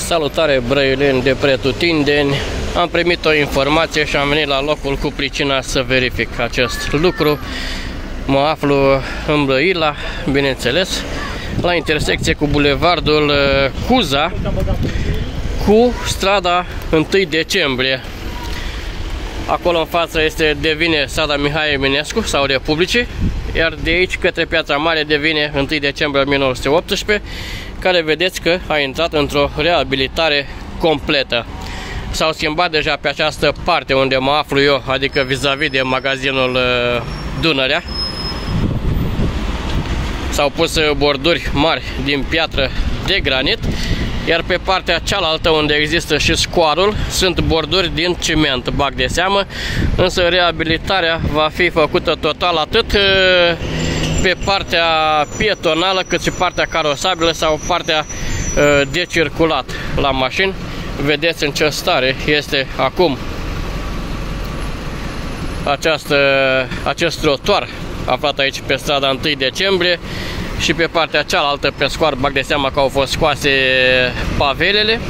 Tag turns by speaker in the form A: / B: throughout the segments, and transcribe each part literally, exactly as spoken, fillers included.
A: Salutare brăileni de pretutindeni. Am primit o informație și am venit la locul cu pricina să verific acest lucru. Mă aflu în Brăila, bineînțeles, la intersecție cu bulevardul Cuza cu strada întâi decembrie. Acolo în față este devine strada Mihai Eminescu sau Republicii, iar de aici către Piața Mare devine întâi decembrie o mie nouă sute optsprezece, care vedeți că a intrat într-o reabilitare completă. S-au schimbat deja pe această parte unde mă aflu eu, adică vis-a-vis de magazinul Dunărea. S-au pus borduri mari din piatră de granit, iar pe partea cealaltă unde există și scoarul sunt borduri din ciment, bag de seamă, însă reabilitarea va fi făcută total atât pe partea pietonală cât și partea carosabilă sau partea de circulat la mașini. Vedeți în ce stare este acum această, acest trotuar aflat aici pe strada întâi decembrie și pe partea cealaltă pe scoar bag de seama că au fost scoase pavelele.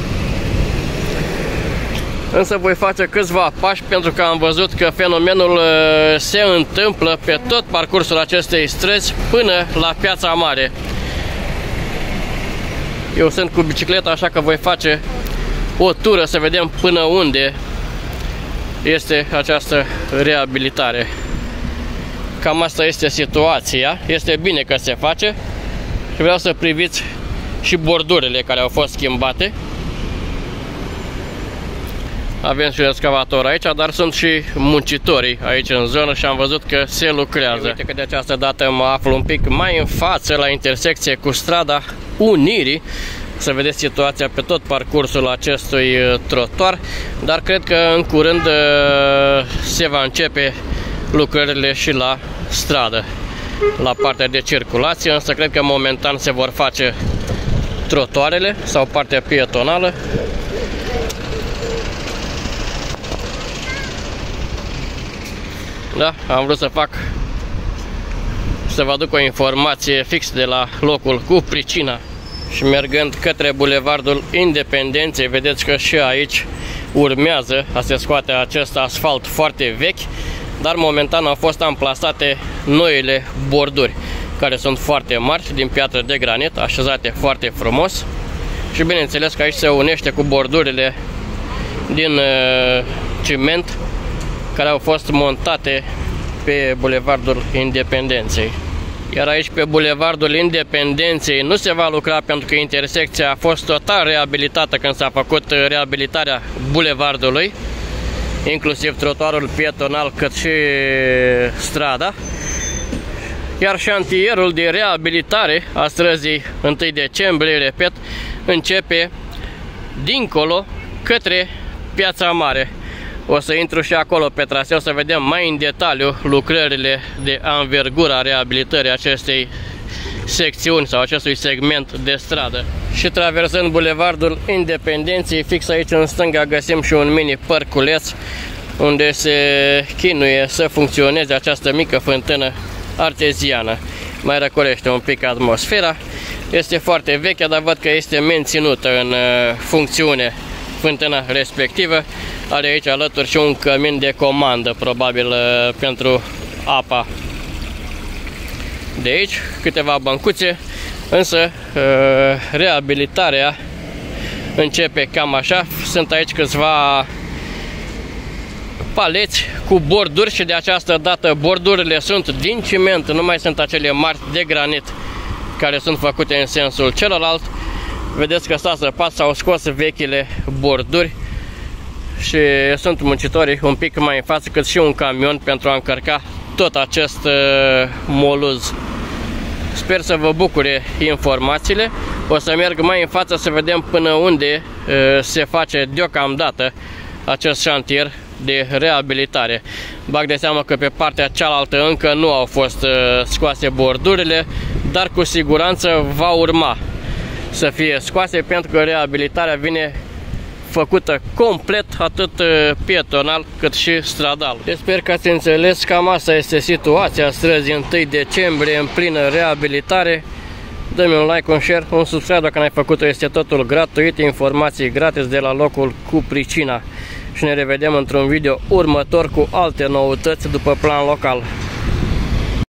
A: Însă voi face câțiva pași pentru că am văzut că fenomenul se întâmplă pe tot parcursul acestei străzi până la Piața Mare. Eu sunt cu bicicleta, așa că voi face o tură să vedem până unde este această reabilitare. Cam asta este situația. Este bine că se face și vreau să priviți și bordurile care au fost schimbate. Avem și un excavator aici, dar sunt și muncitorii aici în zonă și am văzut că se lucrează. Uite că de această dată mă aflu un pic mai în față la intersecție cu strada Unirii, să vedeți situația pe tot parcursul acestui trotuar, dar cred că în curând se va începe lucrările și la stradă, la partea de circulație, însă cred că momentan se vor face trotuarele sau partea pietonală. Da, am vrut să fac, să vă aduc o informație fix de la locul cu pricina. Și mergând către bulevardul Independenței, vedeți că și aici urmează a se scoate acest asfalt foarte vechi, dar momentan au fost amplasate noile borduri, care sunt foarte mari, din piatră de granit, așezate foarte frumos. Și bineînțeles că aici se unește cu bordurile din uh, ciment, care au fost montate pe bulevardul Independenței. Iar aici pe bulevardul Independenței nu se va lucra pentru că intersecția a fost total reabilitată când s-a făcut reabilitarea bulevardului, inclusiv trotuarul pietonal cât și strada. Iar șantierul de reabilitare a străzii întâi decembrie, repet, începe dincolo către Piața Mare. O să intru și acolo pe traseu să vedem mai în detaliu lucrările de anvergură a reabilitării acestei secțiuni sau acestui segment de stradă. Și traversând bulevardul Independenței, fix aici în stânga găsim și un mini parculeț unde se chinuie să funcționeze această mică fântână arteziană. Mai răcorește un pic atmosfera. Este foarte veche, dar văd că este menținută în funcțiune fântâna respectivă. Are aici alături și un cămin de comandă, probabil pentru apa de aici, câteva băncuțe, însă reabilitarea începe cam așa. Sunt aici câțiva paleți cu borduri și de această dată bordurile sunt din ciment, nu mai sunt acele mari de granit care sunt făcute în sensul celălalt. Vedeți că s-a săpat, s-au scos vechile borduri și sunt muncitorii un pic mai în față, cât și un camion pentru a încărca tot acest uh, moluz. Sper să vă bucure informațiile. O să merg mai în față să vedem până unde uh, se face deocamdată acest șantier de reabilitare. Bag de seamă că pe partea cealaltă încă nu au fost uh, scoase bordurile, dar cu siguranță va urma să fie scoase, pentru că reabilitarea vine făcută complet, atât pietonal cât și stradal. Deci sper că ați înțeles, cam asta este situația străzii întâi decembrie în plină reabilitare. dă-mi un like, un share, un subscribe dacă n-ai făcut-o, este totul gratuit, informații gratis de la locul cu pricina. Și ne revedem într-un video următor cu alte noutăți după plan local.